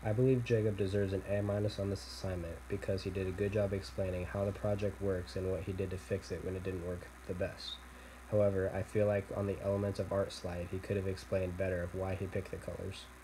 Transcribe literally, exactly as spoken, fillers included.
I believe Jacob deserves an A minus on this assignment because he did a good job explaining how the project works and what he did to fix it when it didn't work the best. However, I feel like on the elements of art slide, he could have explained better of why he picked the colors.